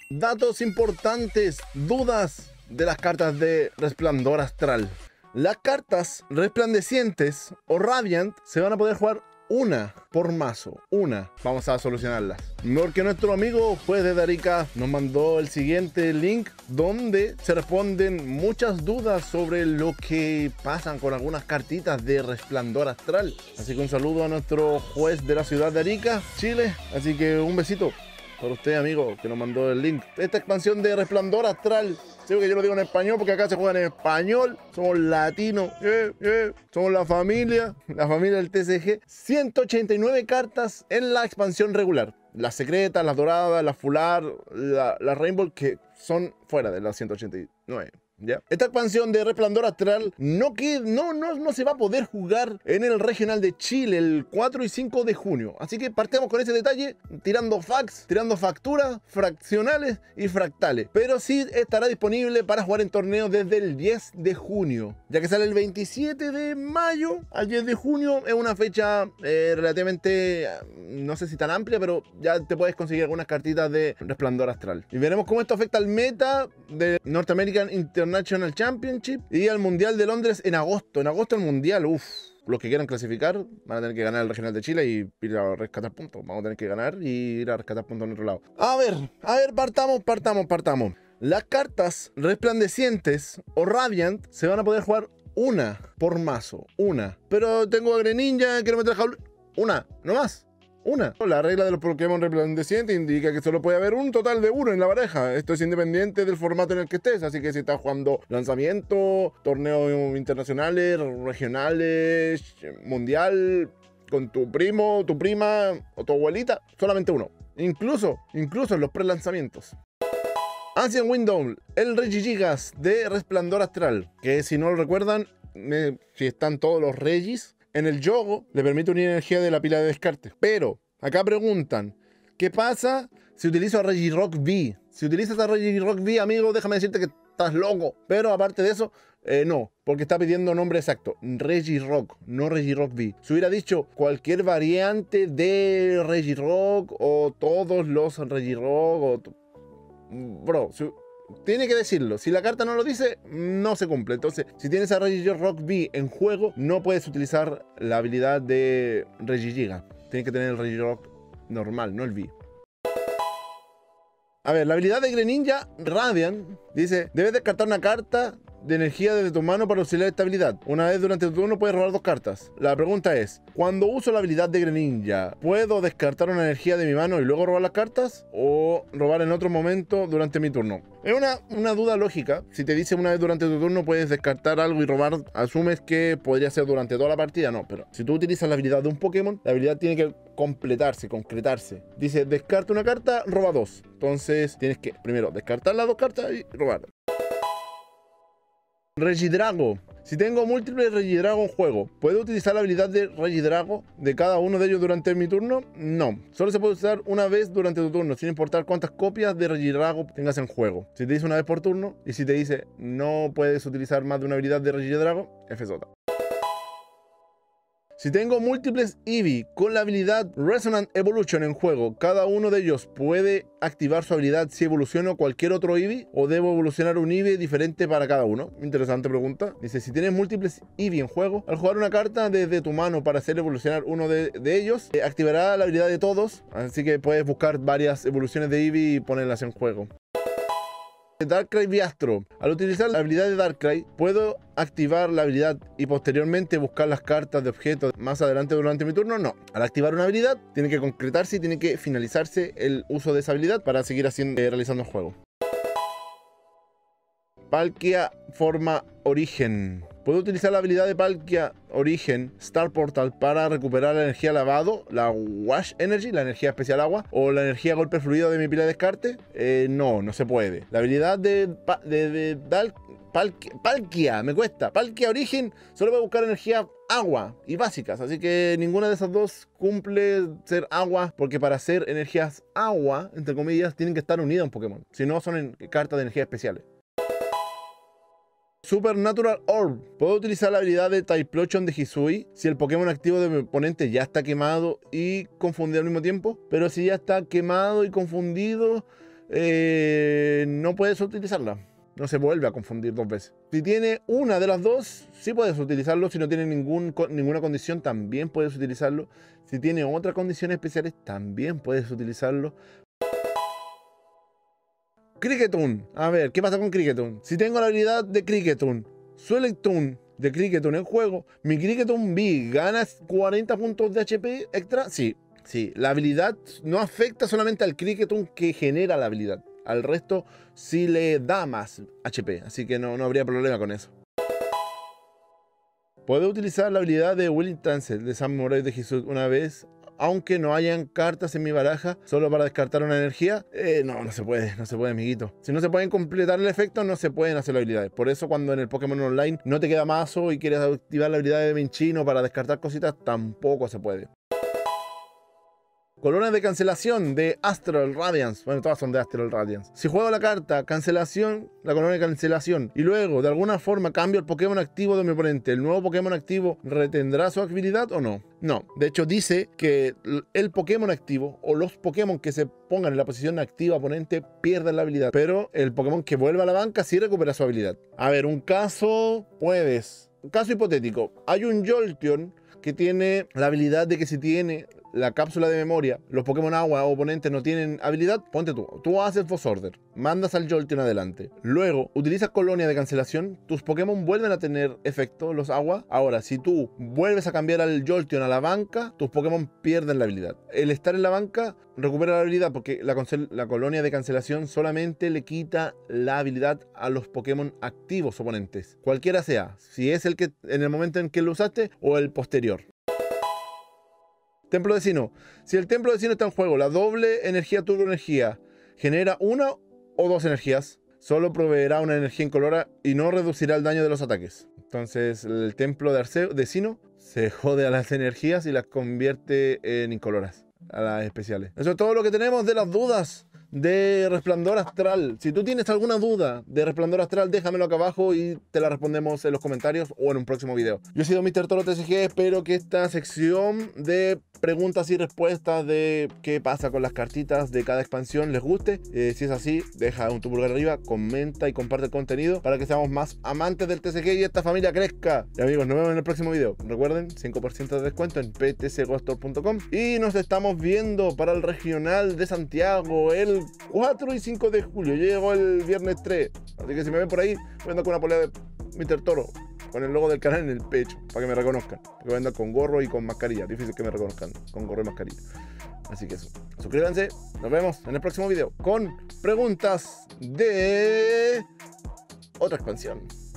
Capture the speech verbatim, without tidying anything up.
Datos importantes, dudas de las cartas de Resplandor Astral. Las cartas resplandecientes o Radiant se van a poder jugar una por mazo, una. Vamos a solucionarlas. Porque nuestro amigo Juez de Arica nos mandó el siguiente link donde se responden muchas dudas sobre lo que pasan con algunas cartitas de Resplandor Astral. Así que un saludo a nuestro juez de la ciudad de Arica, Chile. Así que un besito para usted, amigo, que nos mandó el link. Esta expansión de Resplandor Astral, sí, que yo lo digo en español porque acá se juega en español. Somos latinos, yeah, yeah. Somos la familia, la familia del T C G. ciento ochenta y nueve cartas en la expansión regular. Las secretas, las doradas, las fular, la, las rainbow, que son fuera de las ciento ochenta y nueve. ¿Ya? Esta expansión de Resplandor Astral no, que, no, no, no se va a poder jugar en el regional de Chile el cuatro y cinco de junio. Así que partamos con ese detalle, tirando fax, tirando facturas, fraccionales y fractales. Pero sí estará disponible para jugar en torneos desde el diez de junio. Ya que sale el veintisiete de mayo al diez de junio. Es una fecha eh, relativamente, no sé si tan amplia, pero ya te puedes conseguir algunas cartitas de Resplandor Astral. Y veremos cómo esto afecta al meta de North American International National Championship y al Mundial de Londres en agosto. En agosto el Mundial, uff. Los que quieran clasificar van a tener que ganar el regional de Chile y ir a rescatar puntos. Vamos a tener que ganar y ir a rescatar puntos en otro lado. A ver, a ver, partamos, partamos, partamos. Las cartas resplandecientes o Radiant se van a poder jugar una por mazo. Una. Pero tengo a Greninja, quiero meter a Jaula. Una, no más. Una. La regla de los Pokémon resplandecientes indica que solo puede haber un total de uno en la pareja. Esto es independiente del formato en el que estés. Así que si estás jugando lanzamiento, torneos internacionales, regionales, mundial, con tu primo, tu prima o tu abuelita, solamente uno. Incluso, incluso en los pre-lanzamientos. Ancient Window, el Regigigas de Resplandor Astral. Que si no lo recuerdan, me, si están todos los Regis, en el Yogo le permite unir energía de la pila de descarte. Pero acá preguntan, ¿qué pasa si utilizo a Regirock V? Si utilizas a Regirock V, amigo, déjame decirte que estás loco. Pero aparte de eso, eh, no, porque está pidiendo nombre exacto. Regirock, no Regirock V. Si hubiera dicho cualquier variante de Regirock o todos los Regirock o... Bro, si... tiene que decirlo. Si la carta no lo dice, no se cumple. Entonces, si tienes a Regirock V en juego, no puedes utilizar la habilidad de Regigiga. Tienes que tener el Regirock normal, no el V. A ver, la habilidad de Greninja Radiant dice: debes descartar una carta de energía desde tu mano para auxiliar esta habilidad. Una vez durante tu turno puedes robar dos cartas. La pregunta es, cuando uso la habilidad de Greninja, ¿puedo descartar una energía de mi mano y luego robar las cartas? ¿O robar en otro momento durante mi turno? Es una, una duda lógica. Si te dice una vez durante tu turno puedes descartar algo y robar, asumes que podría ser durante toda la partida. No, pero si tú utilizas la habilidad de un Pokémon, la habilidad tiene que completarse, concretarse. Dice, descarta una carta, roba dos. Entonces tienes que primero descartar las dos cartas y robar. Regidrago. Si tengo múltiples Regidrago en juego, ¿puedo utilizar la habilidad de Regidrago de cada uno de ellos durante mi turno? No. Solo se puede usar una vez durante tu turno, sin importar cuántas copias de Regidrago tengas en juego. Si te dice una vez por turno, y si te dice no puedes utilizar más de una habilidad de Regidrago, F Z. Si tengo múltiples Eevee con la habilidad Resonant Evolution en juego, ¿cada uno de ellos puede activar su habilidad si evoluciono cualquier otro Eevee? ¿O debo evolucionar un Eevee diferente para cada uno? Interesante pregunta. Dice, si tienes múltiples Eevee en juego, al jugar una carta desde tu mano para hacer evolucionar uno de, de ellos, eh, activará la habilidad de todos. Así que puedes buscar varias evoluciones de Eevee y ponerlas en juego. Darkrai Viastro. Al utilizar la habilidad de Darkrai, puedo activar la habilidad y posteriormente buscar las cartas de objetos más adelante durante mi turno. No. Al activar una habilidad, tiene que concretarse y tiene que finalizarse el uso de esa habilidad para seguir haciendo, eh, realizando el juego. Palkia Forma Origen. Puedo utilizar la habilidad de Palkia Origen Star Portal para recuperar la energía lavado, la Wash Energy, la energía especial agua, o la energía golpe fluido de mi pila de descarte. Eh, no, no se puede. La habilidad de, de, de, de Palkia, Palkia, me cuesta. Palkia Origen solo puede buscar energía agua y básicas, así que ninguna de esas dos cumple ser agua, porque para ser energías agua, entre comillas, tienen que estar unidas a un Pokémon. Si no, son en cartas de energía especiales. Supernatural Orb. Puedo utilizar la habilidad de Typhlosion de Hisui si el Pokémon activo de mi oponente ya está quemado y confundido al mismo tiempo. Pero si ya está quemado y confundido, eh, no puedes utilizarla. No se vuelve a confundir dos veces. Si tiene una de las dos, sí puedes utilizarlo. Si no tiene ningún, ninguna condición, también puedes utilizarlo. Si tiene otras condiciones especiales, también puedes utilizarlo. Cricketune. A ver, ¿qué pasa con Cricketune? Si tengo la habilidad de Cricketune, Suelectune de Cricketune en juego, mi Cricketune B gana cuarenta puntos de H P extra. Sí, sí. La habilidad no afecta solamente al Cricketune que genera la habilidad. Al resto sí le da más H P, así que no, no habría problema con eso. Puedo utilizar la habilidad de Willing Transfer de Samurai de Jesús una vez, aunque no hayan cartas en mi baraja, solo para descartar una energía. Eh, no, no se puede, no se puede, amiguito. Si no se pueden completar el efecto, no se pueden hacer las habilidades. Por eso cuando en el Pokémon Online no te queda mazo y quieres activar la habilidad de Minchino para descartar cositas, tampoco se puede. Corona de cancelación de Astral Radiance. Bueno, todas son de Astral Radiance. Si juego la carta cancelación, la corona de cancelación, y luego de alguna forma cambio el Pokémon activo de mi oponente, ¿el nuevo Pokémon activo retendrá su habilidad o no? No. De hecho dice que el Pokémon activo o los Pokémon que se pongan en la posición activa oponente pierden la habilidad. Pero el Pokémon que vuelva a la banca sí recupera su habilidad. A ver, un caso puedes. Un caso hipotético. Hay un Jolteon que tiene la habilidad de que si tiene la cápsula de memoria, los Pokémon agua o oponentes no tienen habilidad, ponte tú. Tú haces Boss Order, mandas al Jolteon adelante. Luego, utilizas colonia de cancelación, tus Pokémon vuelven a tener efecto, los agua. Ahora, si tú vuelves a cambiar al Jolteon a la banca, tus Pokémon pierden la habilidad. El estar en la banca recupera la habilidad porque la, la colonia de cancelación solamente le quita la habilidad a los Pokémon activos oponentes. Cualquiera sea, si es el que en el momento en que lo usaste o el posterior. Templo de Sinnoh. Si el Templo de Sinnoh está en juego, la doble energía turbo energía genera una o dos energías, solo proveerá una energía incolora y no reducirá el daño de los ataques. Entonces el Templo de, Arceo, de Sinnoh se jode a las energías y las convierte en incoloras, a las especiales. Eso es todo lo que tenemos de las dudas de Resplandor Astral. Si tú tienes alguna duda de Resplandor Astral, déjamelo acá abajo y te la respondemos en los comentarios o en un próximo video. Yo he sido míster Toro T C G, espero que esta sección de preguntas y respuestas de qué pasa con las cartitas de cada expansión les guste. Eh, si es así, deja un tu pulgar arriba, comenta y comparte el contenido para que seamos más amantes del T C G y esta familia crezca. Y amigos, nos vemos en el próximo video. Recuerden, cinco por ciento de descuento en p t c go store punto com y nos estamos viendo para el regional de Santiago el cuatro y cinco de julio. Llego el viernes tres, así que si me ven por ahí, voy a andar con una polea de míster Toro con el logo del canal en el pecho, para que me reconozcan. Porque voy a andar con gorro y con mascarilla. Difícil que me reconozcan con gorro y mascarilla. Así que eso. Suscríbanse. Nos vemos en el próximo video con preguntas de otra expansión.